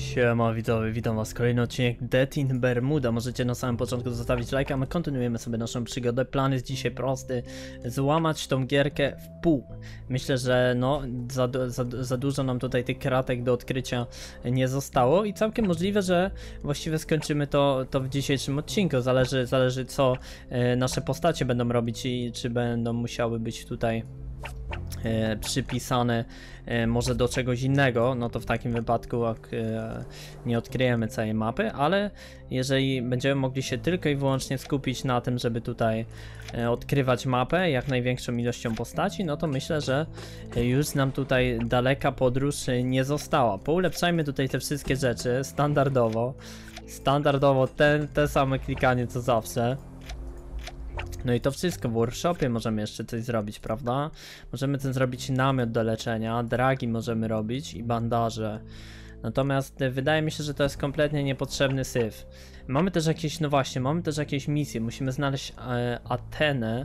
Siema widzowie, witam was. Kolejny odcinek Death in Bermuda. Możecie na samym początku zostawić lajka, a my kontynuujemy sobie naszą przygodę. Plan jest dzisiaj prosty: złamać tą gierkę w pół. Myślę, że no za dużo nam tutaj tych kratek do odkrycia nie zostało i całkiem możliwe, że właściwie skończymy to w dzisiejszym odcinku. Zależy co nasze postacie będą robić i czy będą musiały być tutaj przypisane może do czegoś innego. No to w takim wypadku nie odkryjemy całej mapy, ale jeżeli będziemy mogli się tylko i wyłącznie skupić na tym, żeby tutaj odkrywać mapę jak największą ilością postaci, no to myślę, że już nam tutaj daleka podróż nie została. Poulepszajmy tutaj te wszystkie rzeczy standardowo te same klikanie co zawsze. No i to wszystko. W workshopie możemy jeszcze coś zrobić, prawda? Możemy ten zrobić namiot do leczenia, dragi możemy robić i bandaże. Natomiast wydaje mi się, że to jest kompletnie niepotrzebny syf. Mamy też jakieś, no właśnie, mamy też jakieś misje. Musimy znaleźć Atenę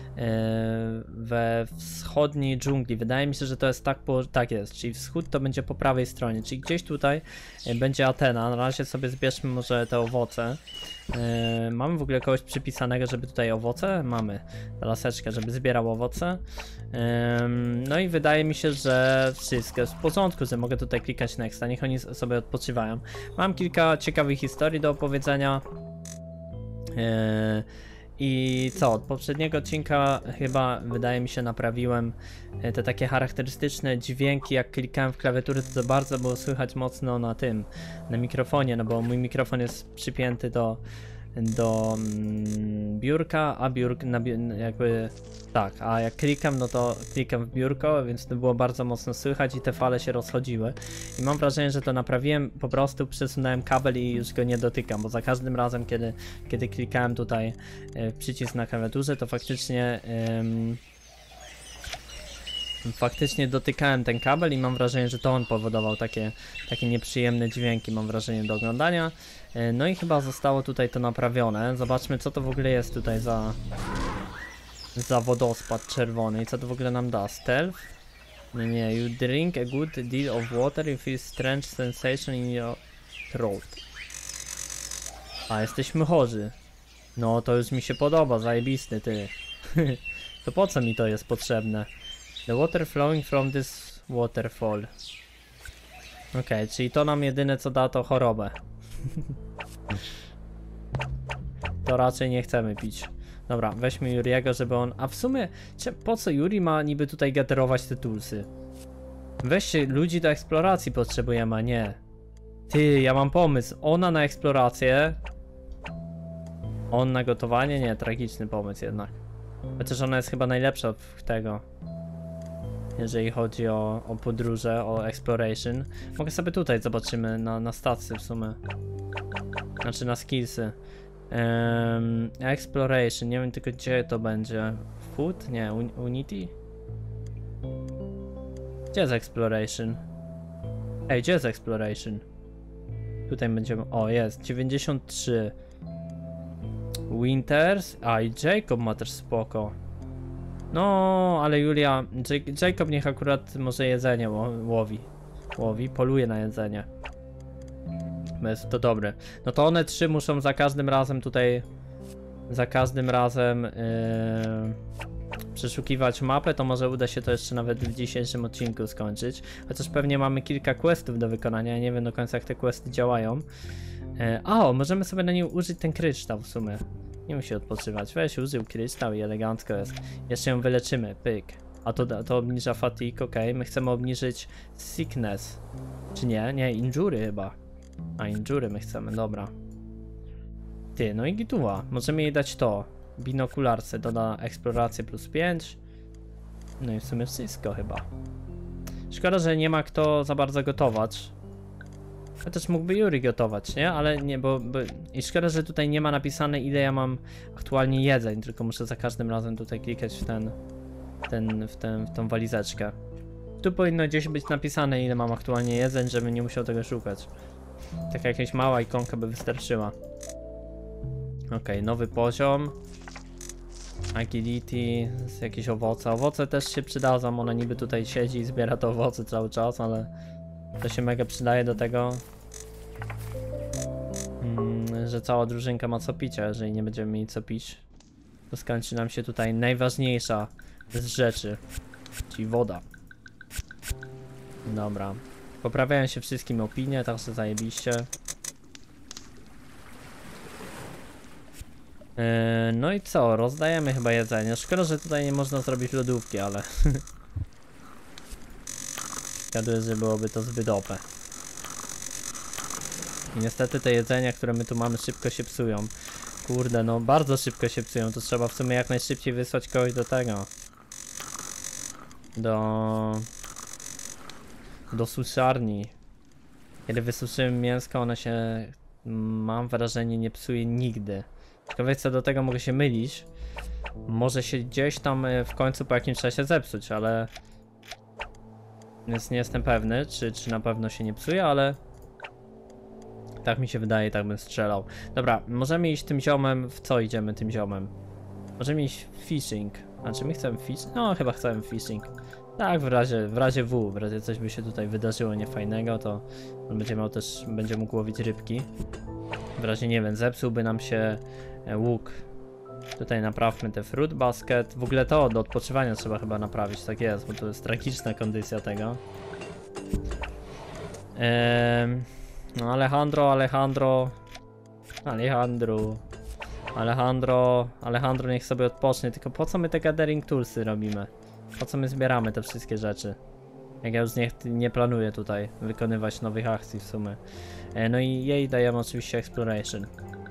we wschodniej dżungli. Wydaje mi się, że to jest tak jest, czyli wschód to będzie po prawej stronie, czyli gdzieś tutaj będzie Atena. Na razie sobie zbierzmy może te owoce. Mamy w ogóle kogoś przypisanego, żeby tutaj owoce? Mamy laseczkę, żeby zbierał owoce. No i wydaje mi się, że wszystko jest w porządku, że mogę tutaj klikać next, a niech oni sobie odpoczywają. Mam kilka ciekawych historii do opowiedzenia. I co, od poprzedniego odcinka chyba, wydaje mi się, naprawiłem te takie charakterystyczne dźwięki, jak klikałem w klawiaturę, to bardzo było słychać mocno na mikrofonie, no bo mój mikrofon jest przypięty do biurka, a a jak klikam, no to klikam w biurko, więc to było bardzo mocno słychać i te fale się rozchodziły. I mam wrażenie, że to naprawiłem, po prostu przesunąłem kabel i już go nie dotykam, bo za każdym razem, kiedy klikałem tutaj przycisk na klawiaturze, to faktycznie dotykałem ten kabel i mam wrażenie, że to on powodował takie nieprzyjemne dźwięki, mam wrażenie, do oglądania. No i chyba zostało tutaj to naprawione. Zobaczmy, co to w ogóle jest tutaj za wodospad czerwony i co to w ogóle nam da. Stealth? Nie, you drink a good deal of water, you feel strange sensation in your throat. A, jesteśmy chorzy. No to już mi się podoba, zajebisty ty. To po co mi to jest potrzebne? The water flowing from this waterfall. Okej, czyli to nam jedyne co da, to chorobę. To raczej nie chcemy pić. Dobra, weźmy Yuriego, żeby on... A w sumie, po co Yuri ma niby tutaj gaterować te toolsy? Weźcie, ludzi do eksploracji potrzebujemy, a nie. Ty, ja mam pomysł. Ona na eksplorację. On na gotowanie? Nie, tragiczny pomysł jednak. Chociaż ona jest chyba najlepsza w tego. Jeżeli chodzi o podróże, o exploration. Mogę sobie tutaj zobaczymy na stacji w sumie. Znaczy na skillsy. Exploration, nie wiem tylko gdzie to będzie. Food? Nie, Unity? Gdzie jest exploration? Ej, gdzie jest exploration? Tutaj będziemy... O, jest, 93. Winters? A, i Jacob ma też spoko. No, ale Julia... Jacob niech akurat może jedzenie łowi, poluje na jedzenie. Jest to dobre. No to one trzy muszą za każdym razem tutaj... przeszukiwać mapę, to może uda się to jeszcze nawet w dzisiejszym odcinku skończyć. Chociaż pewnie mamy kilka questów do wykonania, ja nie wiem do końca jak te questy działają. Możemy sobie na niej użyć ten kryształ w sumie. Nie musi odpoczywać. Weź, użył kryształ i elegancko jest. Jeszcze ją wyleczymy, pyk. A to obniża fatigue, ok. My chcemy obniżyć sickness. Czy nie? Nie, injury chyba. A, injury my chcemy, dobra. Ty, no i gituła. Możemy jej dać to. Binokularce doda eksplorację plus 5. No i w sumie wszystko chyba. Szkoda, że nie ma kto za bardzo gotować. Chociaż mógłby Yuri gotować, nie? Ale nie, bo... I szkoda, że tutaj nie ma napisane, ile ja mam aktualnie jedzeń, tylko muszę za każdym razem tutaj klikać w tą walizeczkę. Tu powinno gdzieś być napisane, ile mam aktualnie jedzeń, żebym nie musiał tego szukać. Taka jakaś mała ikonka by wystarczyła. Okej, nowy poziom. Agility, jakieś owoce. Owoce też się przydadzą, ona niby tutaj siedzi i zbiera te owoce cały czas, ale to się mega przydaje do tego. że cała drużynka ma co pić, a jeżeli nie będziemy mieli co pić, to skończy nam się tutaj najważniejsza z rzeczy, czyli woda. Dobra. Poprawiają się wszystkim opinie, tak że zajebiście. No i co? Rozdajemy chyba jedzenie. Szkoda, że tutaj nie można zrobić lodówki, ale... Zgaduję, że byłoby to zbyt OP. I niestety te jedzenia, które my tu mamy, szybko się psują. Kurde, no bardzo szybko się psują. To trzeba w sumie jak najszybciej wysłać kogoś do tego. Do suszarni. Kiedy wysuszymy mięsko, ono się, mam wrażenie, nie psuje nigdy. Ciekawe co do tego mogę się mylić. Może się gdzieś tam w końcu po jakimś czasie zepsuć, ale... Więc nie jestem pewny, czy na pewno się nie psuje, ale... Tak mi się wydaje, tak bym strzelał. Dobra, możemy iść tym ziomem. W co idziemy tym ziomem? Możemy iść fishing. A czy my chcemy fishing? No chyba chcemy fishing. Tak, w razie coś by się tutaj wydarzyło niefajnego, to on będzie mógł łowić rybki. W razie, nie wiem, zepsułby nam się łuk. Tutaj naprawmy te fruit basket. W ogóle to do odpoczywania trzeba chyba naprawić, tak jest, bo to jest tragiczna kondycja tego. No Alejandro niech sobie odpocznie, tylko po co my te gathering toolsy robimy? Po co my zbieramy te wszystkie rzeczy? Jak ja już nie planuję tutaj wykonywać nowych akcji w sumie. No i jej dajemy oczywiście exploration.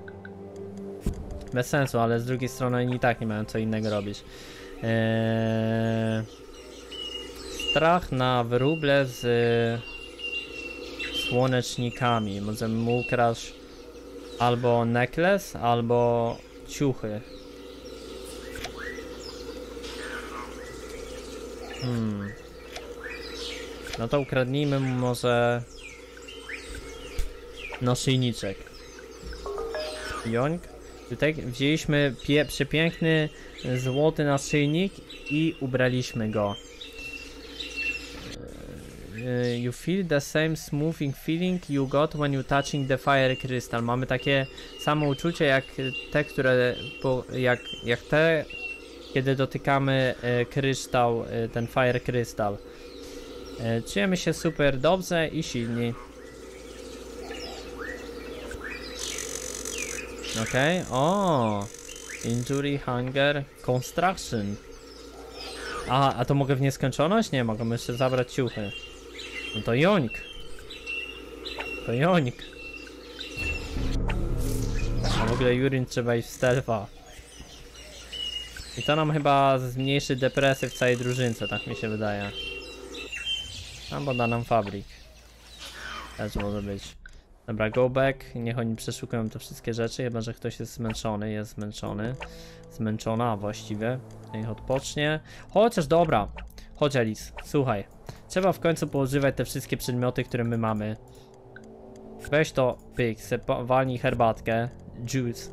Bez sensu, ale z drugiej strony oni i tak nie mają co innego robić. Strach na wróble z słonecznikami. Możemy mu ukraść albo necklace, albo ciuchy. No to ukradnijmy mu może naszyjniczek. Joink. Tutaj wzięliśmy przepiękny złoty naszyjnik i ubraliśmy go. You feel the same smoothing feeling you got when you touching the fire crystal. Mamy takie samo uczucie jak te, które jak te, kiedy dotykamy kryształ, ten fire crystal. Czujemy się super dobrze i silni. Okej, o! Injury, hunger, construction. A to mogę w nieskończoność? Nie, mogę jeszcze zabrać ciuchy. No to joink. To joink. A w ogóle Jurin trzeba iść w stealtha. I to nam chyba zmniejszy depresję w całej drużynce, tak mi się wydaje. Albo da nam fabryk. Też może być. Dobra, go back. Niech oni przeszukują te wszystkie rzeczy, chyba że ktoś jest zmęczony. Jest zmęczony. Zmęczona właściwie. Niech odpocznie. Chociaż dobra. Chodź Alice, słuchaj. Trzeba w końcu poużywać te wszystkie przedmioty, które my mamy. Weź to, pyk, walnij herbatkę. Juice.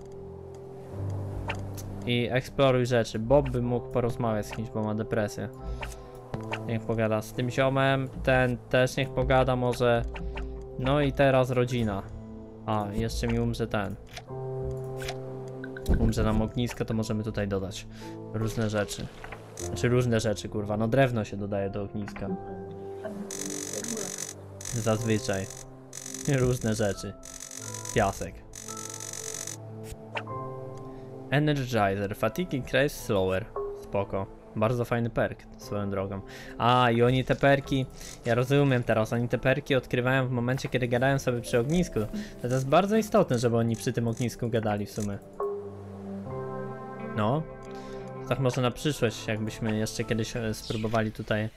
I eksploruj rzeczy. Bob by mógł porozmawiać z kimś, bo ma depresję. Niech pogada z tym ziomem. Ten też niech pogada może. No i teraz rodzina. A, jeszcze mi umrze ten. Umrze nam ognisko, to możemy tutaj dodać różne rzeczy. Znaczy różne rzeczy, kurwa. No drewno się dodaje do ogniska. Zazwyczaj. Różne rzeczy. Piasek. Energizer. Fatigue increase slower. Spoko. Bardzo fajny perk, swoją drogą. A, i oni te perki, ja rozumiem teraz, oni te perki odkrywają w momencie, kiedy gadają sobie przy ognisku. To jest bardzo istotne, żeby oni przy tym ognisku gadali w sumie. No. Tak może na przyszłość, jakbyśmy jeszcze kiedyś spróbowali tutaj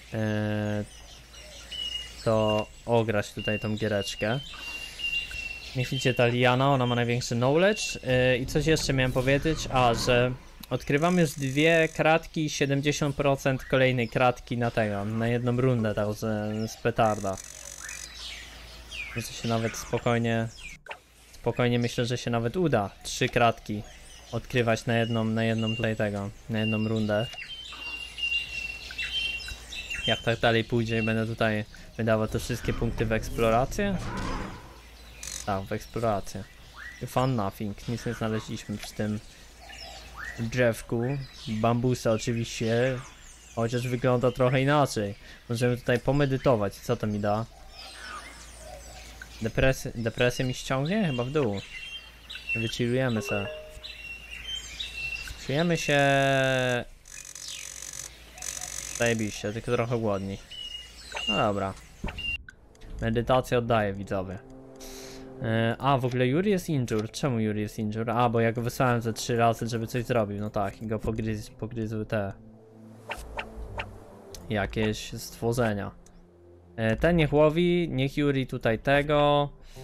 to ograć tutaj tą giereczkę. Niech widzicie ta Liana, ona ma największy knowledge. I coś jeszcze miałem powiedzieć, że odkrywamy już 2 kratki i 70% kolejnej kratki na tego, na jedną rundę, także z petarda. Może się nawet spokojnie myślę, że się nawet uda 3 kratki odkrywać na jedną tutaj tego, na jedną rundę. Jak tak dalej pójdzie i będę tutaj wydawał te wszystkie punkty w eksplorację? Tak, w eksplorację. Fun nothing, nic nie znaleźliśmy przy tym drzewku. Bambusa oczywiście, chociaż wygląda trochę inaczej. Możemy tutaj pomedytować, co to mi da? Depresję mi ściągnie? Chyba w dół. Wychillujemy se. Czujemy się... zajebiście, tylko trochę głodni. No dobra. Medytacja oddaje, widzowie. A, w ogóle Yuri jest injured. Czemu Yuri jest injured? A, bo ja go wysłałem ze 3 razy, żeby coś zrobił. No tak, i go pogryzły te... jakieś stworzenia. Ten niech łowi, niech Yuri tutaj tego...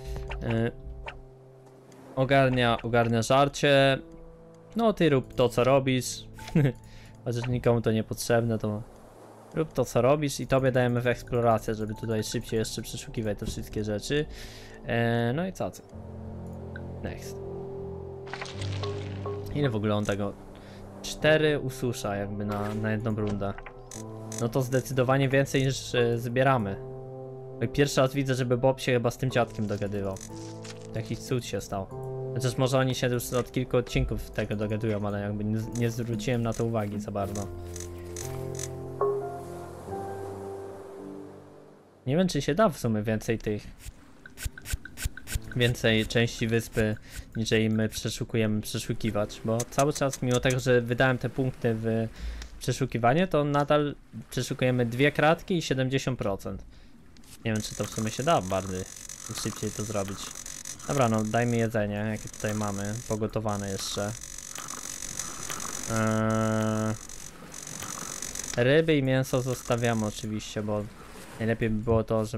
ogarnia żarcie. No ty rób to, co robisz. Chociaż nikomu to niepotrzebne, to... rób to, co robisz i tobie dajemy w eksplorację, żeby tutaj szybciej jeszcze przeszukiwać te wszystkie rzeczy. No i co? Next. Ile w ogóle on tego? 4 ususza jakby na jedną rundę. No to zdecydowanie więcej niż zbieramy. Pierwszy raz widzę, żeby Bob się chyba z tym dziadkiem dogadywał. Jakiś cud się stał. Chociaż może oni się już od kilku odcinków tego dogadują, ale jakby nie zwróciłem na to uwagi za bardzo. Nie wiem, czy się da w sumie więcej części wyspy, niżeli my przeszukiwać, bo cały czas, mimo tego, że wydałem te punkty w przeszukiwanie, to nadal przeszukujemy 2 kratki i 70%. Nie wiem, czy to w sumie się da bardziej szybciej to zrobić. Dobra, no dajmy jedzenie, jakie tutaj mamy, pogotowane jeszcze. Ryby i mięso zostawiamy oczywiście, bo najlepiej by było to,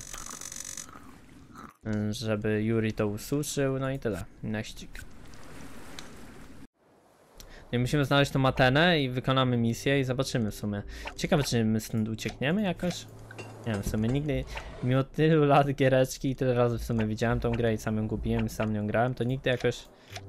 żeby Yuri to ususzył, no i tyle. Neścik. No i musimy znaleźć tą Atenę i wykonamy misję i zobaczymy w sumie. Ciekawe, czy my stąd uciekniemy jakoś? Nie wiem, w sumie nigdy, mimo tylu lat giereczki i tyle razy w sumie widziałem tą grę i sam ją kupiłem i sam nią grałem, to nigdy jakoś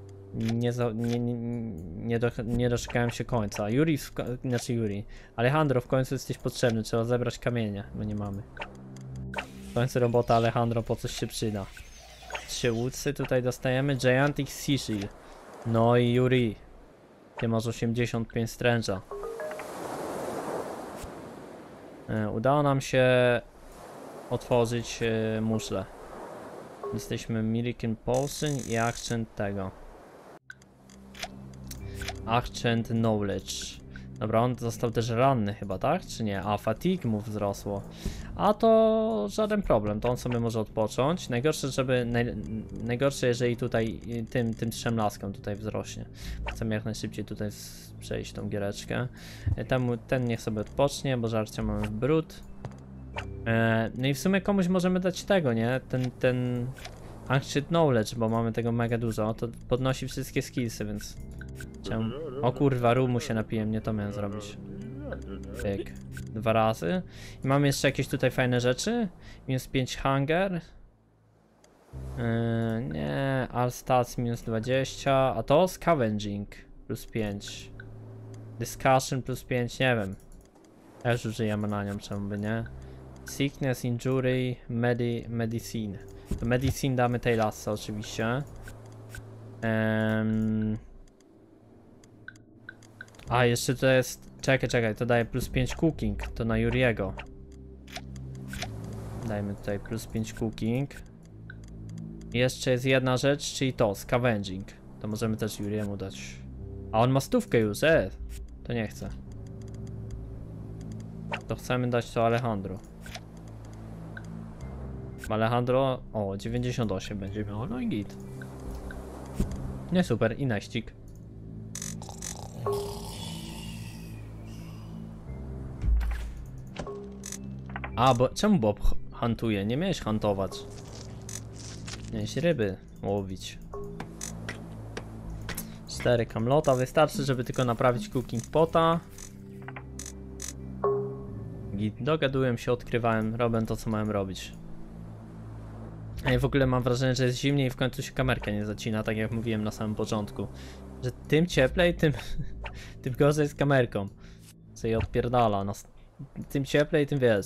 nie doczekałem się końca. Yuri, Alejandro, w końcu jesteś potrzebny, trzeba zebrać kamienie, bo nie mamy. W końcu robota Alejandro po coś się przyda. 3 łódcy tutaj dostajemy, Gigantic Seashell. No i Yuri, ty masz 85 stręcza. Udało nam się otworzyć muszlę. Jesteśmy Milliken Potion i Accent tego. Accent Knowledge. Dobra, on został też ranny chyba, tak? Czy nie? A, fatigue mu wzrosło. A to żaden problem, to on sobie może odpocząć. Najgorsze, jeżeli tutaj tym 3 laskom tutaj wzrośnie. Chcemy jak najszybciej tutaj przejść tą giereczkę. Ten niech sobie odpocznie, bo żarcia mamy w brud. No i w sumie komuś możemy dać tego, nie? Ten Ancient Knowledge, bo mamy tego mega dużo. To podnosi wszystkie skillsy, więc... O kurwa, rumu się napiłem, nie to miałem zrobić. Pyk. 2 razy. I mamy jeszcze jakieś tutaj fajne rzeczy. Minus 5 hunger. Nie, all stats minus 20. A to scavenging plus 5. Discussion plus 5, nie wiem. Też użyjemy na nią, czemu by nie. Sickness, injury, medicine. To medicine damy tej lasce oczywiście. A jeszcze to jest... Czekaj, to daje plus 5 cooking, to na Yuriego. Dajmy tutaj plus 5 cooking. Jeszcze jest jedna rzecz, czyli to, scavenging. To możemy też Yuriemu dać. A on ma 100 już, to nie chcę. To chcemy dać to Alejandro. Alejandro, o 98 będzie miał, no i git. Nie, super, i naścig. A, bo czemu Bob huntuje? Nie miałeś huntować. Miałeś ryby łowić. 4 kamlota wystarczy, żeby tylko naprawić cooking pota. Dogadułem się, odkrywałem, robię to, co miałem robić. A w ogóle mam wrażenie, że jest zimniej i w końcu się kamerka nie zacina, tak jak mówiłem na samym początku. Że tym cieplej, tym gorzej z kamerką. Co jej odpierdala. No, tym cieplej, tym wiesz.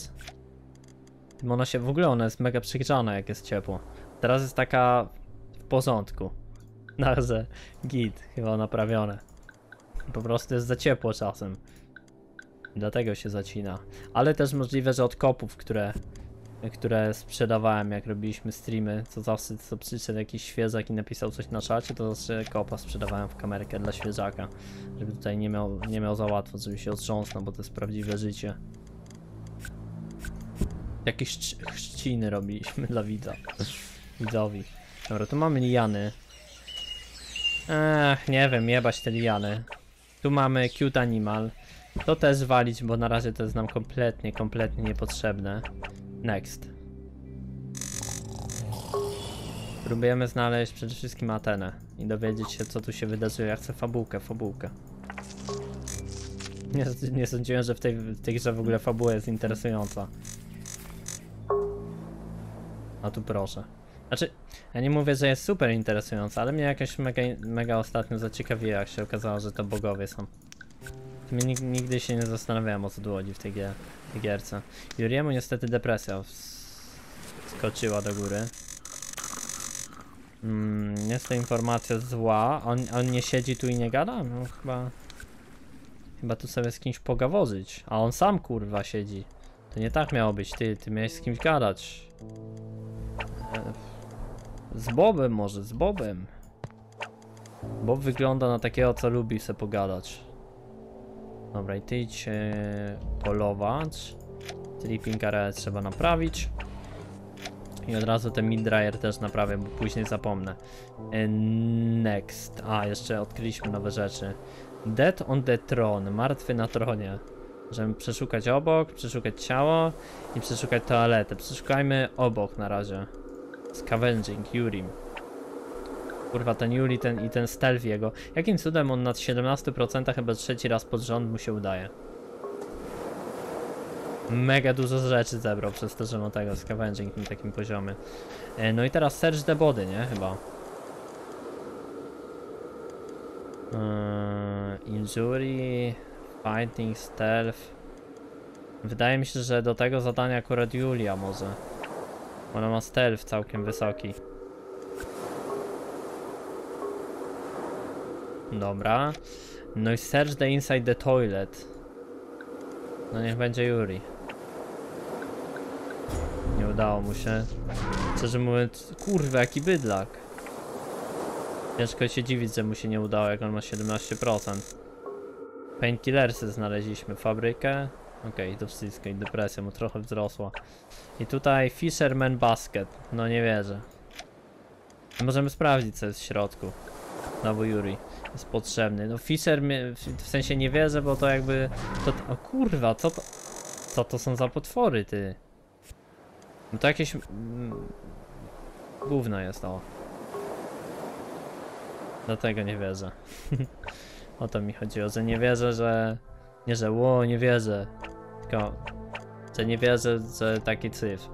Tym ona jest mega przegrzana, jak jest ciepło. Teraz jest taka w porządku. Także git, chyba naprawione. Po prostu jest za ciepło czasem. Dlatego się zacina. Ale też możliwe, że od kopów, które sprzedawałem, jak robiliśmy streamy, co zawsze co przyszedł jakiś świeżak i napisał coś na czacie, to zawsze kopa sprzedawałem w kamerkę dla świeżaka. Żeby tutaj nie miał za łatwo, żeby się otrząsnął, bo to jest prawdziwe życie. Jakieś chrzciny robiliśmy dla widzowi. Dobra, tu mamy liany. Nie wiem, jebać te liany. Tu mamy cute animal. To też walić, bo na razie to jest nam kompletnie niepotrzebne. Next. Próbujemy znaleźć przede wszystkim Atenę i dowiedzieć się, co tu się wydarzyło. Ja chcę fabułkę. Nie sądziłem, że w tej grze w ogóle fabuła jest interesująca. A tu proszę. Znaczy, ja nie mówię, że jest super interesująca, ale mnie jakoś mega ostatnio zaciekawiło, jak się okazało, że to bogowie są. Nigdy się nie zastanawiałem, o co tu chodzi w tej gierce. Juriemu niestety depresja skoczyła do góry. Jest to informacja zła. On nie siedzi tu i nie gada? No chyba tu sobie z kimś pogaworzyć. A on sam kurwa siedzi. To nie tak miało być. Ty miałeś z kimś gadać. Z Bobem może, z Bobem. Bob wygląda na takiego, co lubi sobie pogadać. Dobra, i ty idź polować. Tripping area trzeba naprawić. I od razu ten mid-dryer też naprawię, bo później zapomnę. Next. A, jeszcze odkryliśmy nowe rzeczy. Dead on the throne. Martwy na tronie. Możemy przeszukać obok, przeszukać ciało i przeszukać toaletę. Przeszukajmy obok na razie. Scavenging, Yurim. Kurwa, ten Yuri i ten stealth jego. Jakim cudem on nad 17% chyba trzeci raz pod rząd mu się udaje. Mega dużo rzeczy zebrał przez to, że ma tego scavenging na takim poziomie. No i teraz search the body, nie? Chyba. Injury, fighting, stealth. Wydaje mi się, że do tego zadania akurat Julia może. Ona ma stealth całkiem wysoki. Dobra. No i search the inside the toilet. No niech będzie Yuri. Nie udało mu się. Szczerze mówiąc, kurwa, jaki bydlak. Ciężko się dziwić, że mu się nie udało, jak on ma 17%. Painkillersy znaleźliśmy, fabrykę. Okej, to wszystko i depresja mu trochę wzrosła. I tutaj Fisherman Basket. No nie wierzę. Możemy sprawdzić, co jest w środku. Znowu Yuri jest potrzebny. No Fisher, w sensie nie wierzę, bo to jakby... o kurwa, co to są za potwory, ty? No to jakieś... gówno jest to. Dlatego nie wierzę. O to mi chodziło, że nie wierzę, że... Nie, że nie wierzę. Tylko... Że nie wierzę, że taki cyf.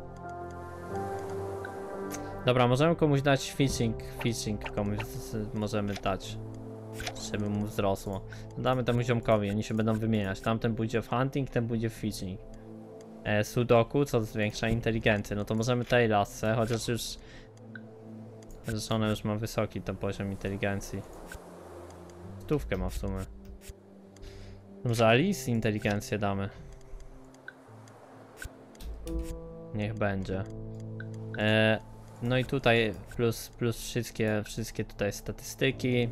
Dobra, możemy komuś dać fishing komuś możemy dać, żeby mu wzrosło. Damy temu ziomkowi, oni się będą wymieniać. Tamten pójdzie w hunting, ten pójdzie w fishing. Sudoku, co zwiększa inteligencję. No to możemy tej lasce, chociaż ona już ma wysoki ten poziom inteligencji. 100 ma w sumie. Może Alice inteligencję damy. Niech będzie. No i tutaj plus wszystkie tutaj statystyki.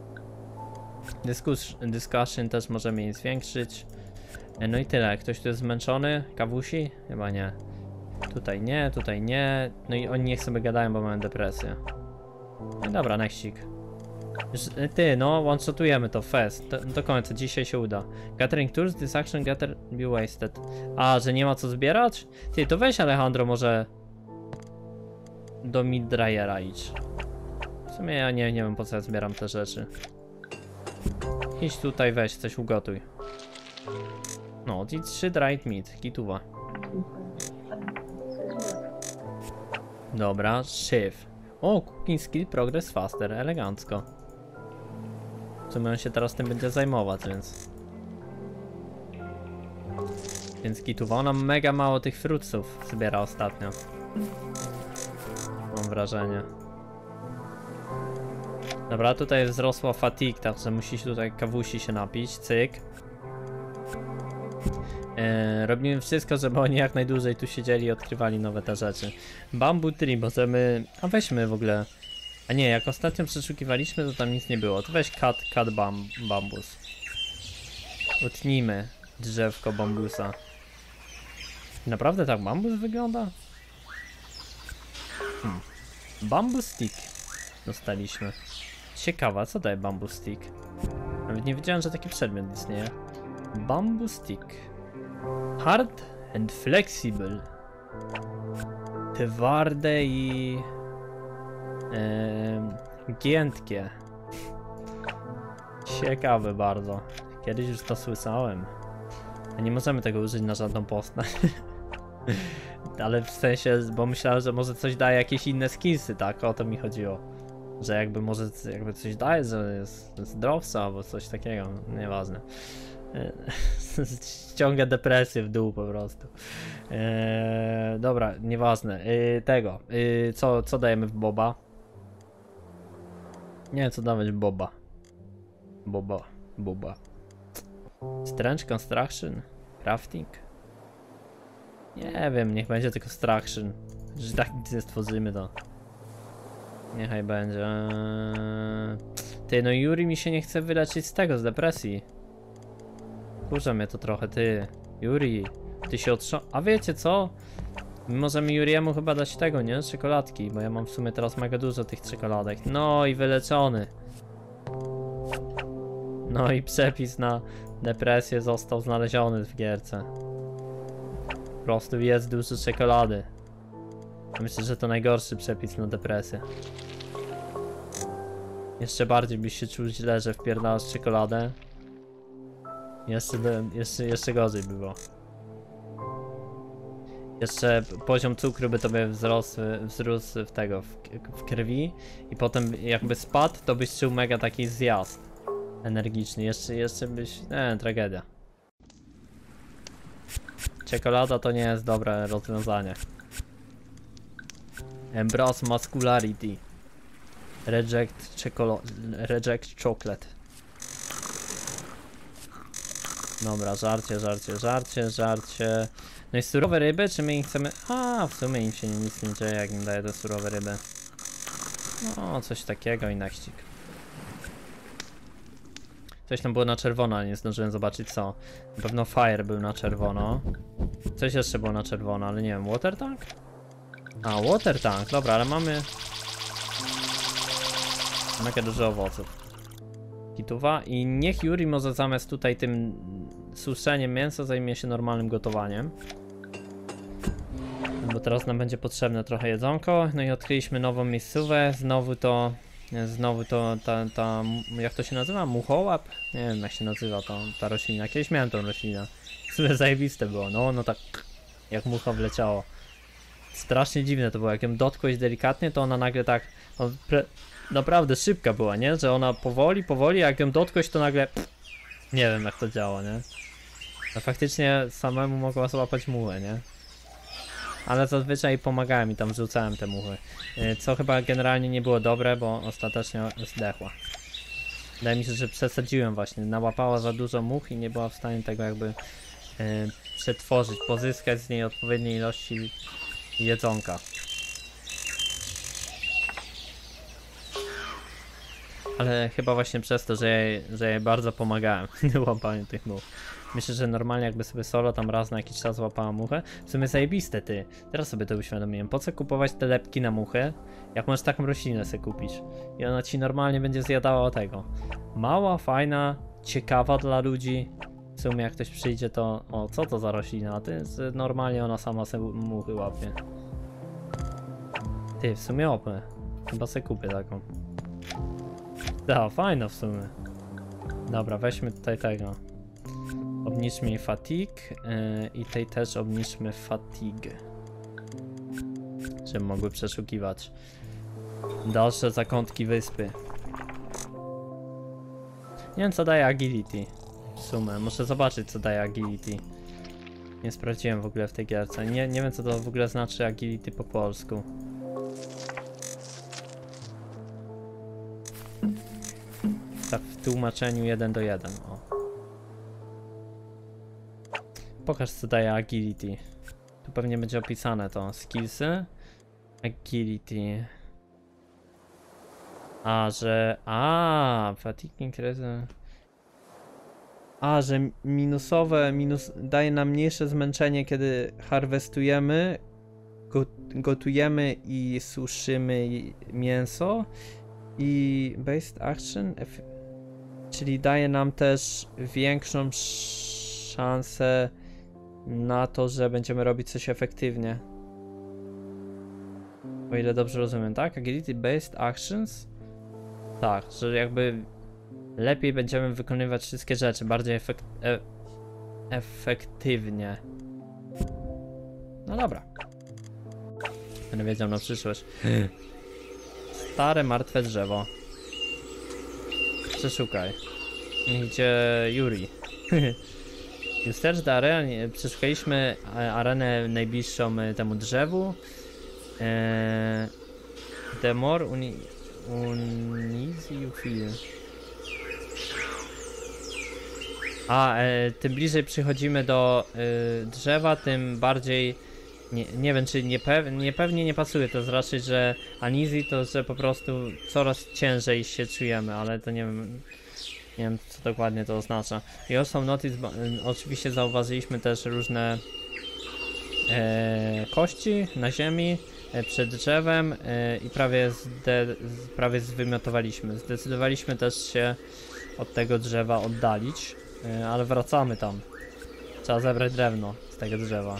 Discussion też możemy jej zwiększyć. No i tyle. Ktoś tu jest zmęczony? Kawusi? Chyba nie. Tutaj nie, tutaj nie. No i oni niech sobie gadają, bo mają depresję. No i dobra, nextik. Ty, no, one-shotujemy to fest. Do końca, dzisiaj się uda. Gathering tools, this action gather be wasted. A, że nie ma co zbierać? Ty, to weź Alejandro może... do mid-dryera idź. W sumie ja nie wiem, po co ja zbieram te rzeczy. Idź tutaj, weź coś ugotuj. No, i 3 dried meat, gituwa. Dobra, shift. O, cooking skill progress faster, elegancko. W sumie on się teraz tym będzie zajmować, więc gituwa. Ona mega mało tych fruitsów zbiera ostatnio. Mam wrażenie. Dobra, tutaj wzrosła fatigue, także musisz tutaj kawusi się napić, cyk. Robimy wszystko, żeby oni jak najdłużej tu siedzieli i odkrywali nowe te rzeczy. Bamboo tree, możemy... A weźmy w ogóle... A nie, jak ostatnio przeszukiwaliśmy, to tam nic nie było. To weź cut bambus. Utnijmy drzewko bambusa. Naprawdę tak bambus wygląda? Bamboo stick dostaliśmy. Ciekawa, co daje bamboo stick? Nawet nie wiedziałem, że taki przedmiot istnieje. Bamboo stick. Hard and flexible. Twarde i... giętkie. Ciekawe bardzo. Kiedyś już to słyszałem. A nie możemy tego użyć na żadną postać. Ale w sensie, bo myślałem, że może coś daje jakieś inne skillsy, tak? O to mi chodziło. Że jakby może coś daje, że jest zdrowca albo coś takiego. Nieważne. Ściąga depresję w dół po prostu. Dobra, nieważne. Co dajemy w boba? Nie, co dawać w boba? Boba. Strange construction? Crafting? Nie wiem, niech będzie tylko construction. Że tak nic nie stworzymy to. Niechaj będzie. Ty, no Yuri mi się nie chce wyleczyć z tego, z depresji. Kurza mnie to trochę, ty. Yuri, ty się A wiecie co? My możemy Yuriemu chyba dać tego, nie? Czekoladki, bo ja mam w sumie teraz mega dużo tych czekoladek. No i wyleczony. No i przepis na depresję został znaleziony w gierce. Po prostu jest dużo czekolady. Myślę, że to najgorszy przepis na depresję. Jeszcze bardziej byś się czuł źle, że wpierdalasz czekoladę. Jeszcze gorzej by było. Jeszcze poziom cukru by tobie wzrósł w krwi i potem jakby spadł, to byś czuł mega taki zjazd energiczny. Jeszcze byś... tragedia. Czekolada to nie jest dobre rozwiązanie. Embrace masculinity. Reject chocolate. Dobra, żarcie. No i surowe ryby, czy my ich chcemy... A, w sumie im się nic nie dzieje, jak im daje te surowe ryby. No, coś takiego i naścig. Coś tam było na czerwono, ale nie zdążyłem zobaczyć co. Na pewno fire był na czerwono. Coś jeszcze było na czerwono, ale nie wiem, water tank? A, water tank, dobra, ale mamy... Mega dużo owoców. Kituwa i niech Yuri może zamiast tutaj tym suszeniem mięsa zajmie się normalnym gotowaniem. Bo teraz nam będzie potrzebne trochę jedzonko. No i odkryliśmy nową miejscówę. Znowu to jak to się nazywa? Muchołap? Nie wiem jak się nazywa ta roślina. Kiedyś miałem tą roślinę. W sumie zajebiste było. No tak jak mucha wleciało. Strasznie dziwne to było. Jak ją dotkłeś delikatnie, to ona nagle tak... Naprawdę szybka była, nie? Że ona powoli, jak ją dotknąć, to nagle... Nie wiem jak to działa, nie? No faktycznie samemu mogła złapać muchę, nie? Ale zazwyczaj pomagałem i tam rzucałem te muchy. Co chyba generalnie nie było dobre, bo ostatecznie zdechła. Wydaje mi się, że przesadziłem właśnie. Nałapała za dużo much i nie była w stanie tego jakby przetworzyć, pozyskać z niej odpowiedniej ilości jedzonka. Ale chyba właśnie przez to, że jej bardzo pomagałem w łapaniu tych much. Myślę, że normalnie jakby sobie solo tam raz na jakiś czas łapała muchę. W sumie zajebiste ty. Teraz sobie to uświadomiłem. Po co kupować te lepki na muchę, jak możesz taką roślinę sobie kupić? I ona ci normalnie będzie zjadała tego. Mała, fajna, ciekawa dla ludzi. W sumie jak ktoś przyjdzie to... O, co to za roślina? Ty, normalnie ona sama sobie muchy łapie. Ty, w sumie opę. Chyba sobie kupię taką. Da, fajno w sumie. Dobra, weźmy tutaj tego. Obniżmy jej fatigue i tej też obniżmy fatigue. Żeby mogły przeszukiwać dalsze zakątki wyspy. Nie wiem co daje agility. W sumie, muszę zobaczyć co daje agility. Nie sprawdziłem w ogóle w tej gierce. Nie wiem co to w ogóle znaczy agility po polsku. miejsca w tłumaczeniu 1:1. O. Pokaż, co daje agility. Tu pewnie będzie opisane to. Skillsy. Agility. Fatigue increase. Że daje nam mniejsze zmęczenie, kiedy harwestujemy, gotujemy i suszymy mięso. I based action, czyli daje nam też większą szansę na to, że będziemy robić coś efektywnie. O ile dobrze rozumiem, tak? Agility based actions? Tak, że jakby lepiej będziemy wykonywać wszystkie rzeczy, bardziej efektywnie. No dobra. Będę wiedział na przyszłość. Stare, martwe drzewo. Przeszukaj. Gdzie Yuri? You search the arena. Przeszukaliśmy arenę najbliższą temu drzewu. The more uneasy you feel. Tym bliżej przychodzimy do drzewa, tym bardziej nie wiem, czy niepewnie nie pasuje, to jest raczej, że uneasy to, że po prostu coraz ciężej się czujemy, ale to nie wiem co dokładnie to oznacza. I also notice, oczywiście zauważyliśmy też różne kości na ziemi przed drzewem i prawie zwymiotowaliśmy. Zdecydowaliśmy też się od tego drzewa oddalić, ale wracamy tam. Trzeba zebrać drewno z tego drzewa.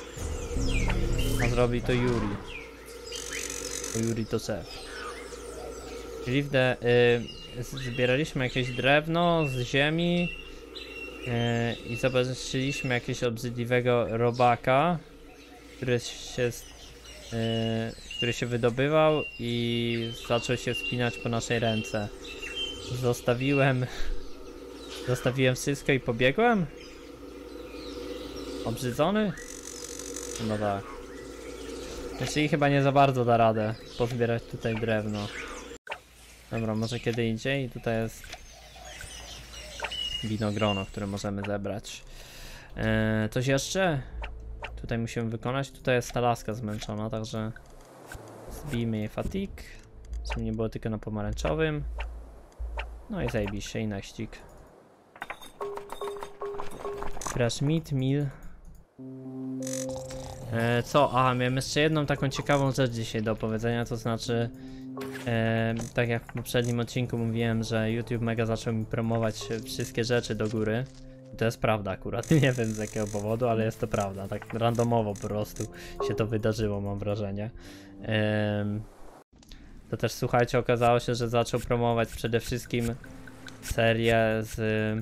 A zrobi to Yuri. Bo Yuri to szef. Czyli zbieraliśmy jakieś drewno z ziemi i zobaczyliśmy jakiegoś obrzydliwego robaka, który się wydobywał i zaczął się wspinać po naszej ręce. Zostawiłem wszystko i pobiegłem? Obrzydzony? No tak. Czyli chyba nie za bardzo da radę pozbierać tutaj drewno. Dobra, może kiedy indziej. Tutaj jest winogrono, które możemy zebrać. Coś jeszcze? Tutaj musimy wykonać. Tutaj jest ta laska zmęczona, także zbijmy jej fatigue. Żeby nie było tylko na pomarańczowym. No i zajebiście i naścig. Fresh meat, meal. Miałem jeszcze jedną taką ciekawą rzecz dzisiaj do opowiedzenia, to znaczy tak jak w poprzednim odcinku mówiłem, że YouTube mega zaczął mi promować wszystkie rzeczy do góry. I to jest prawda akurat, nie wiem z jakiego powodu, ale jest to prawda, tak randomowo po prostu się to wydarzyło, mam wrażenie. To też, słuchajcie, okazało się, że zaczął promować przede wszystkim serię z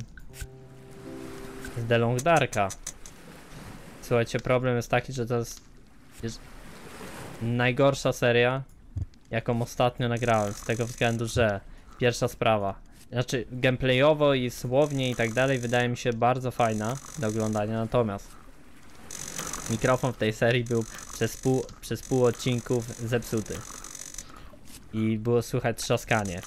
The Long Darka. Słuchajcie, problem jest taki, że to jest najgorsza seria, jaką ostatnio nagrałem, z tego względu, że pierwsza sprawa, znaczy gameplayowo i słownie i tak dalej, wydaje mi się bardzo fajna do oglądania, natomiast mikrofon w tej serii był przez pół odcinków zepsuty i było słychać trzaskanie,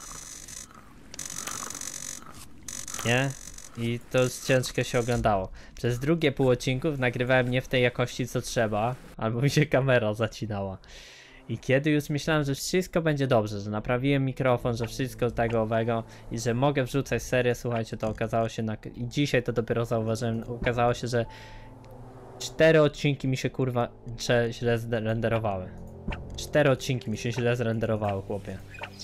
nie? I to już ciężko się oglądało. Przez drugie pół odcinków nagrywałem nie w tej jakości co trzeba, albo mi się kamera zacinała. I kiedy już myślałem, że wszystko będzie dobrze, że naprawiłem mikrofon, że wszystko tego owego i że mogę wrzucać serię, słuchajcie, to okazało się i dzisiaj to dopiero zauważyłem, okazało się, że 4 odcinki mi się kurwa źle zrenderowały. 4 odcinki mi się źle zrenderowały, chłopie.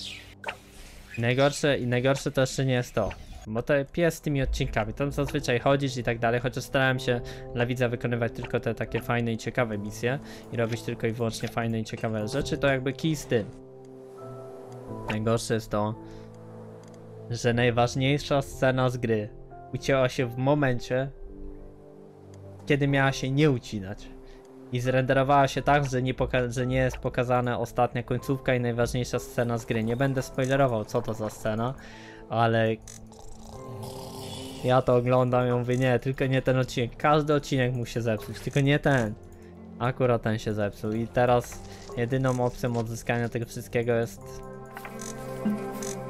Najgorsze to jeszcze nie jest to. Bo to pies z tymi odcinkami, tam zazwyczaj chodzisz i tak dalej, chociaż starałem się dla widza wykonywać tylko te takie fajne i ciekawe misje i robić tylko i wyłącznie fajne i ciekawe rzeczy, to jakby kij z tym. Najgorsze jest to, że najważniejsza scena z gry ucięła się w momencie, kiedy miała się nie ucinać. I zrenderowała się tak, że nie jest pokazana ostatnia końcówka i najważniejsza scena z gry. Nie będę spoilerował, co to za scena, ale ja to oglądam i mówię, nie, tylko nie ten odcinek. Każdy odcinek musi się zepsuć, tylko nie ten. Akurat ten się zepsuł i teraz jedyną opcją odzyskania tego wszystkiego jest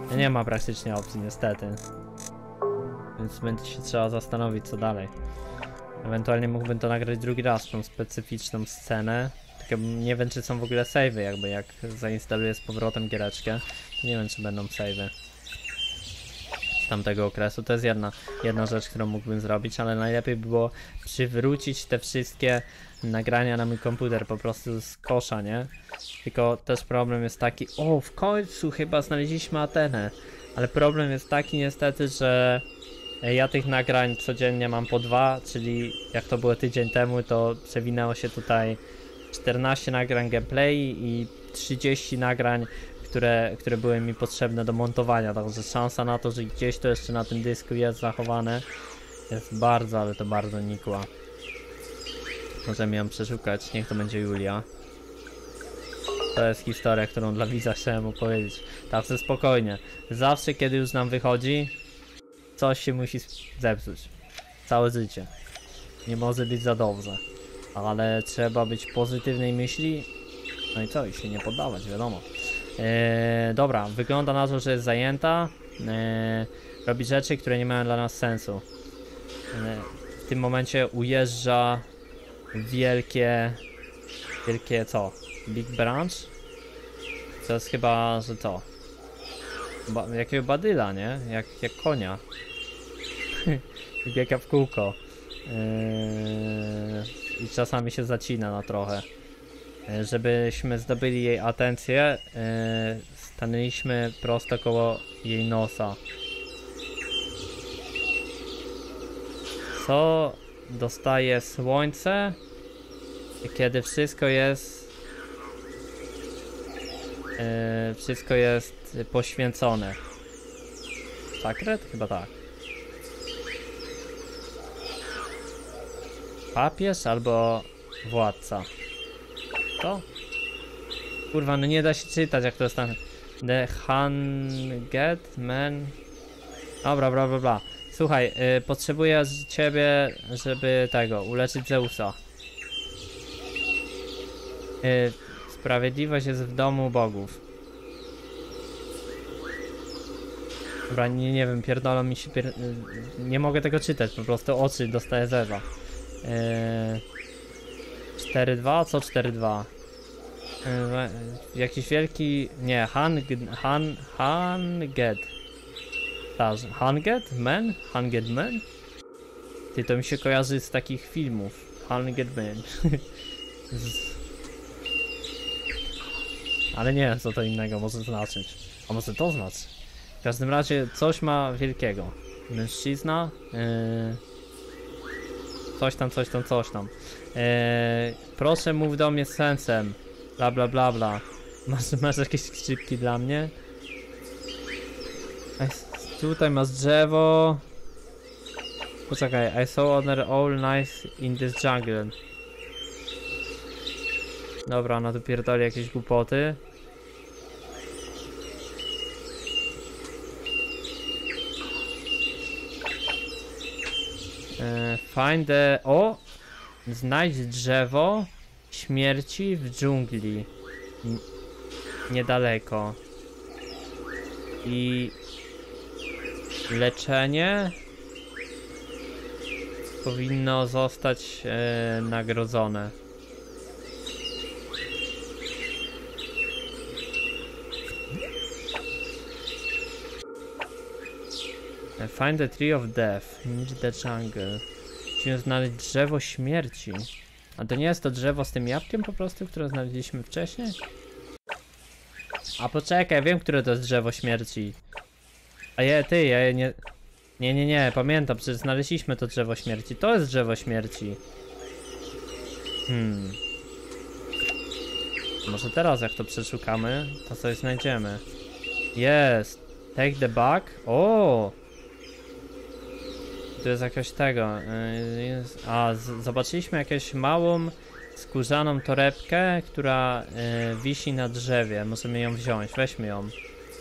Nie ma praktycznie opcji niestety. Więc będzie się trzeba zastanowić co dalej. Ewentualnie mógłbym to nagrać drugi raz, tą specyficzną scenę. Tylko nie wiem czy są w ogóle save'y, jakby jak zainstaluję z powrotem giereczkę. Nie wiem czy będą save'y z tamtego okresu. To jest jedna rzecz, którą mógłbym zrobić, ale najlepiej by było przywrócić te wszystkie nagrania na mój komputer po prostu z kosza, nie? Tylko też problem jest taki, o w końcu chyba znaleźliśmy Atenę, ale problem jest taki niestety, że ja tych nagrań codziennie mam po 2, czyli jak to było tydzień temu, to przewinęło się tutaj 14 nagrań gameplay i 30 nagrań, które były mi potrzebne do montowania, także szansa na to, że gdzieś to jeszcze na tym dysku jest zachowane, jest bardzo, ale to bardzo nikła. Możemy ją przeszukać, niech to będzie Julia. To jest historia, którą dla widza chciałem opowiedzieć. Także spokojnie, zawsze kiedy już nam wychodzi, coś się musi zepsuć. Całe życie. Nie może być za dobrze. Ale trzeba być pozytywnej myśli. No i co? I się nie poddawać, wiadomo. Dobra, wygląda na to, że jest zajęta. Robi rzeczy, które nie mają dla nas sensu. W tym momencie ujeżdża wielkie co? Big Branch? To jest chyba, że co? Jakiego badyla, nie? Jak konia. I biega w kółko. I czasami się zacina na trochę. Żebyśmy zdobyli jej atencję, stanęliśmy prosto koło jej nosa. Co dostaje słońce, kiedy wszystko jest poświęcone? Sakret? Chyba tak. Papież albo władca. Co? Kurwa, no nie da się czytać jak to jest tam. The Hanged Man. Dobra, bla bla bla. Słuchaj, potrzebuję ciebie, żeby uleczyć Zeusa. Sprawiedliwość jest w domu bogów. Dobra, nie wiem, pierdolą mi się nie mogę tego czytać, po prostu oczy dostaję zerwa. 4-2? Co 4-2? Jakiś wielki... Nie, Hanged. Hanged Man? Hanged Man? Ty, to mi się kojarzy z takich filmów. Hanged Man. Ale nie wiem co to innego może znaczyć. A może to znaczy? W każdym razie coś ma wielkiego. Mężczyzna. Coś tam. Proszę mów do mnie z sensem. Bla bla bla bla. Masz jakieś skrzypki dla mnie? Tutaj masz drzewo. Poczekaj, I saw other all nice in this jungle. Dobra, ona tu pierdoli jakieś głupoty. Find the... O! Znajdź drzewo śmierci w dżungli. Niedaleko. I... leczenie powinno zostać nagrodzone. Find the tree of death. Need the jungle. Musimy znaleźć drzewo śmierci. A to nie jest to drzewo z tym jabłkiem po prostu, które znaleźliśmy wcześniej? A poczekaj, wiem, które to jest drzewo śmierci. A ja nie... Nie, pamiętam, przecież znaleźliśmy to drzewo śmierci. To jest drzewo śmierci. Może teraz jak to przeszukamy, to coś znajdziemy. Jest. Take the bug. O! Tu jest jakaś zobaczyliśmy jakąś małą skórzaną torebkę, która wisi na drzewie. Możemy ją wziąć, weźmy ją.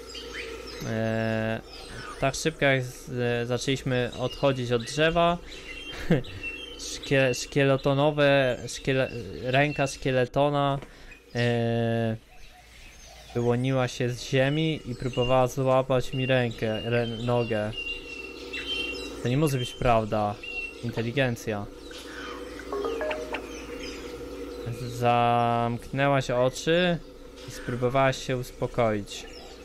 Tak szybko jak zaczęliśmy odchodzić od drzewa, ręka szkieletona, wyłoniła się z ziemi i próbowała złapać mi nogę. To nie może być prawda. Inteligencja. Zamknęłaś oczy i spróbowałaś się uspokoić.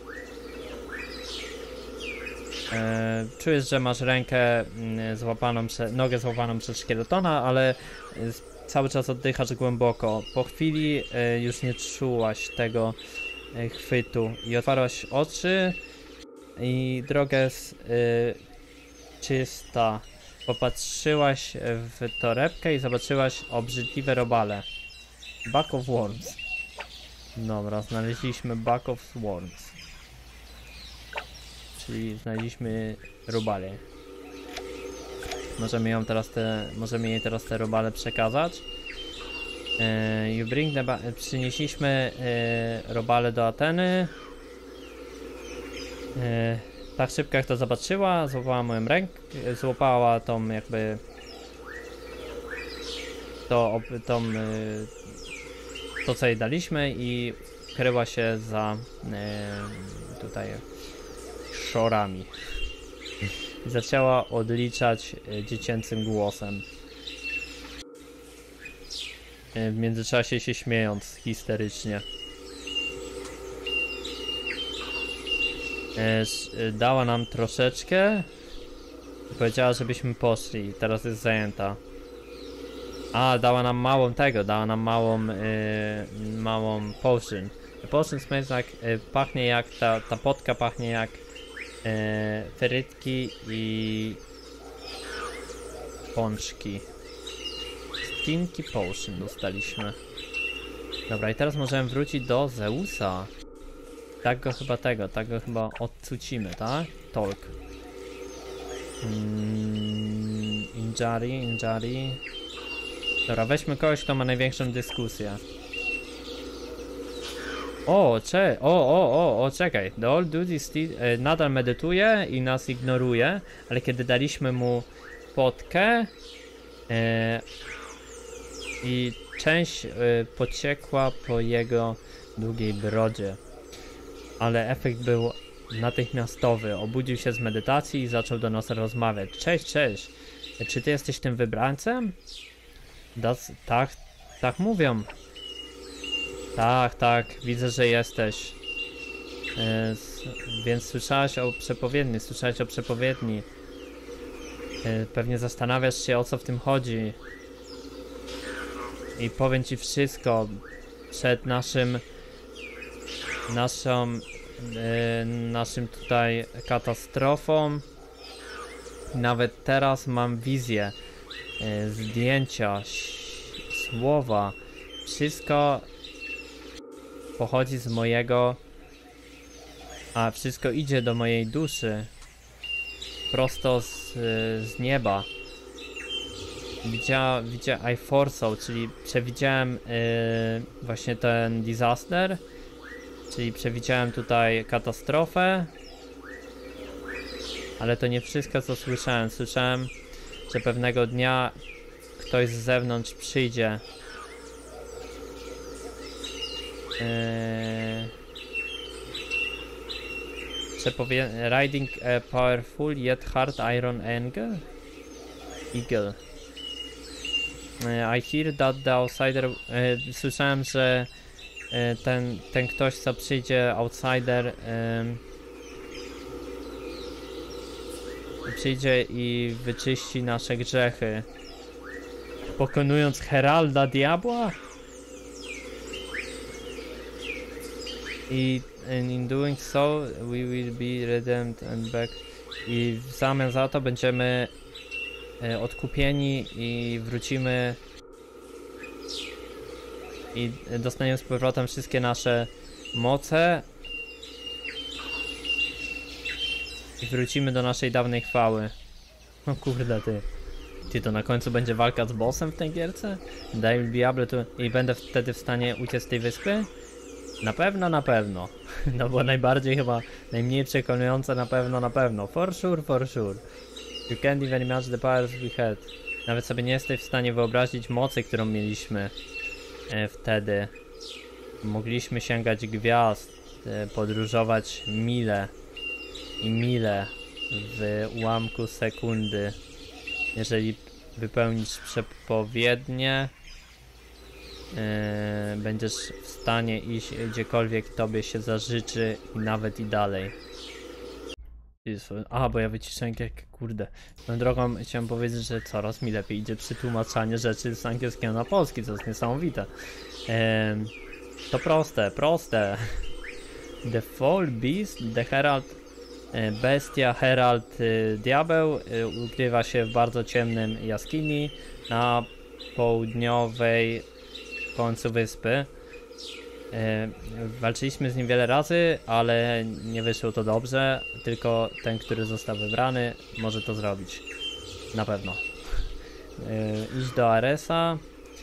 Czujesz, że masz rękę złapaną, nogę złapaną przez szkieletona, ale cały czas oddychasz głęboko. Po chwili już nie czułaś tego chwytu i otwarłaś oczy i droga jest czysta. Popatrzyłaś w torebkę i zobaczyłaś obrzydliwe robale. Buck of Worms. Dobra, znaleźliśmy Buck of Worms. Czyli znaleźliśmy robale. Możemy jej teraz te robale przekazać. You bring the przynieśliśmy robale do Ateny. Tak szybko jak to zobaczyła, złapała moją rękę, złapała tą jakby to co jej daliśmy i kryła się za tutaj szorami. Zaczęła odliczać dziecięcym głosem. W międzyczasie się śmiejąc histerycznie. Dała nam troszeczkę i powiedziała, żebyśmy poszli. Teraz jest zajęta. A, dała nam małą potion. Potion smells jak, pachnie jak, ta potka pachnie jak frytki i pączki. Stinky potion dostaliśmy. Dobra, i teraz możemy wrócić do Zeusa. Tak go chyba odcucimy, tak? Talk. Injari. Dobra, weźmy kogoś, kto ma największą dyskusję. Czekaj. The old dude nadal medytuje i nas ignoruje, ale kiedy daliśmy mu potkę i część pociekła po jego długiej brodzie. Ale efekt był natychmiastowy. Obudził się z medytacji i zaczął do nas rozmawiać. Cześć. Czy ty jesteś tym wybrańcem? Tak mówią. Tak, widzę, że jesteś. Więc słyszałeś o przepowiedni. Pewnie zastanawiasz się, o co w tym chodzi. I powiem ci wszystko przed naszym tutaj katastrofą. Nawet teraz mam wizję, zdjęcia, słowa. Wszystko pochodzi z mojego, wszystko idzie do mojej duszy. Prosto z nieba. I foresaw, czyli przewidziałem właśnie ten disaster. Czyli przewidziałem tutaj katastrofę. Ale to nie wszystko, co słyszałem. Słyszałem, że pewnego dnia ktoś z zewnątrz przyjdzie. Riding a powerful yet hard iron eagle. I hear that the outsider. Słyszałem, że ten ktoś, co przyjdzie, outsider, przyjdzie i wyczyści nasze grzechy, pokonując Heralda Diabła. I in doing so we will be redeemed and back. I w zamian za to będziemy odkupieni i wrócimy i dostaniemy z powrotem wszystkie nasze moce i wrócimy do naszej dawnej chwały. No kurde ty to na końcu będzie walka z bossem w tej gierce? Daj Diable tu i będę wtedy w stanie uciec z tej wyspy? Na pewno. To było najbardziej chyba, najmniej przekonujące na pewno. For sure. You can't even imagine the powers we had. Nawet sobie nie jesteś w stanie wyobrazić mocy, którą mieliśmy wtedy. Mogliśmy sięgać gwiazd. podróżować mile i mile w ułamku sekundy. Jeżeli wypełnisz przepowiednie, będziesz w stanie iść gdziekolwiek tobie się zażyczy i nawet i dalej. A, bo ja wyciszę jak kurde. Tą drogą chciałem powiedzieć, że coraz mi lepiej idzie przetłumaczanie rzeczy z angielskiego na polski, co jest niesamowite. To proste. The Fall Beast, The Herald, bestia Herald Diabeł ukrywa się w bardzo ciemnym jaskini na południowej końcu wyspy. Walczyliśmy z nim wiele razy, ale nie wyszło to dobrze. Tylko ten, który został wybrany, może to zrobić. Na pewno. Idź do Aresa.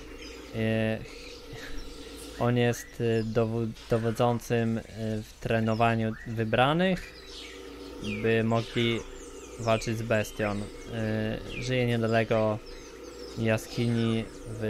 On jest dowodzącym w trenowaniu wybranych, by mogli walczyć z bestią. Żyje niedaleko jaskini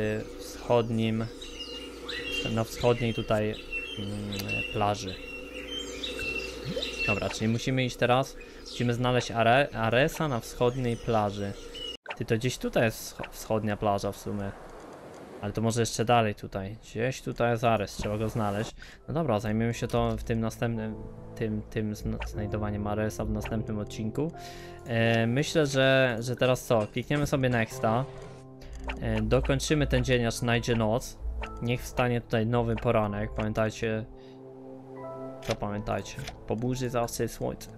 na wschodniej tutaj plaży. Dobra, czyli musimy iść teraz. Musimy znaleźć Aresa na wschodniej plaży. To gdzieś tutaj jest wschodnia plaża w sumie. Ale to może jeszcze dalej tutaj. Gdzieś tutaj jest Ares, trzeba go znaleźć. No dobra, zajmiemy się to w tym następnym, znajdowaniem Aresa w następnym odcinku. Myślę, że teraz co? Klikniemy sobie Nexta. Dokończymy ten dzień, aż najdzie noc. Niech wstanie tutaj nowy poranek. Pamiętajcie. Co pamiętajcie? Po burzy zawsze jest słońce.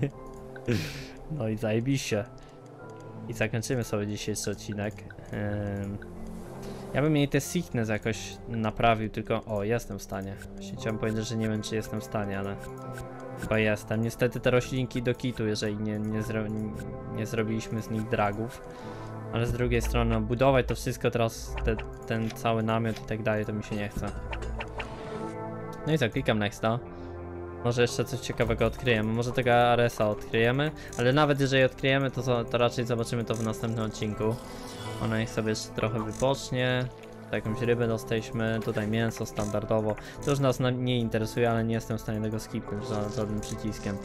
No i zajebiście. I zakończymy sobie dzisiejszy odcinek. Ja bym jej te sickness jakoś naprawił, tylko... O, jestem w stanie. Właśnie chciałem powiedzieć, że nie wiem, czy jestem w stanie, ale... Chyba jestem. Niestety te roślinki do kitu, jeżeli nie zrobiliśmy z nich dragów. Ale z drugiej strony, no, budować to wszystko teraz, ten cały namiot i tak dalej, to mi się nie chce. No i zaklikam Nexta. Może jeszcze coś ciekawego odkryjemy, może tego Aresa odkryjemy, ale nawet jeżeli odkryjemy, to raczej zobaczymy to w następnym odcinku. Ona niech sobie jeszcze trochę wypocznie. Jakąś rybę dostaliśmy, tutaj mięso standardowo. To już nas nie interesuje, ale nie jestem w stanie tego skipnąć żadnym przyciskiem.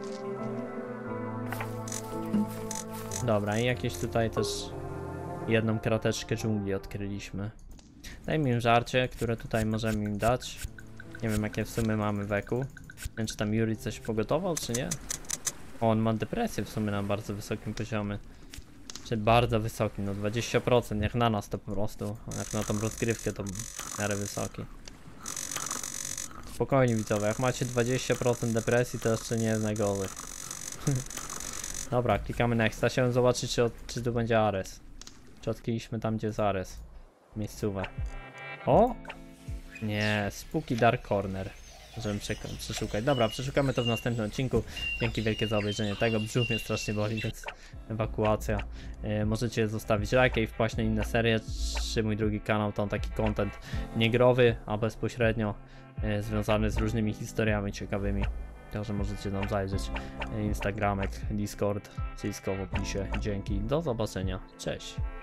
Dobra, i jakieś tutaj też jedną krateczkę dżungli odkryliśmy. Dajmy im żarcie, które tutaj możemy im dać. Nie wiem, jakie w sumie mamy weku. Nie wiem, czy tam Yuri coś pogotował, czy nie? O, on ma depresję w sumie na bardzo wysokim poziomie. Czy bardzo wysoki, no 20%, jak na nas to po prostu. Jak na tą rozgrywkę to w miarę wysoki. Spokojnie widzowie, jak macie 20% depresji, to jeszcze nie jest najgorzej. Dobra, klikamy next. Chciałem zobaczyć, czy tu będzie Ares. Czy odkryliśmy tam, gdzie jest Ares. Miejscówę. O! Nie, Spooky Dark Corner. Możemy przeszukać. Dobra, przeszukamy to w następnym odcinku. Dzięki wielkie za obejrzenie tego. Brzuch mnie strasznie boli, więc ewakuacja. Możecie zostawić lajkę i wpaść na inne serie, czy mój drugi kanał. To taki content niegrowy, a bezpośrednio związany z różnymi historiami ciekawymi. Także możecie nam zajrzeć. Instagramek, Discord, wszystko w opisie. Dzięki, do zobaczenia. Cześć.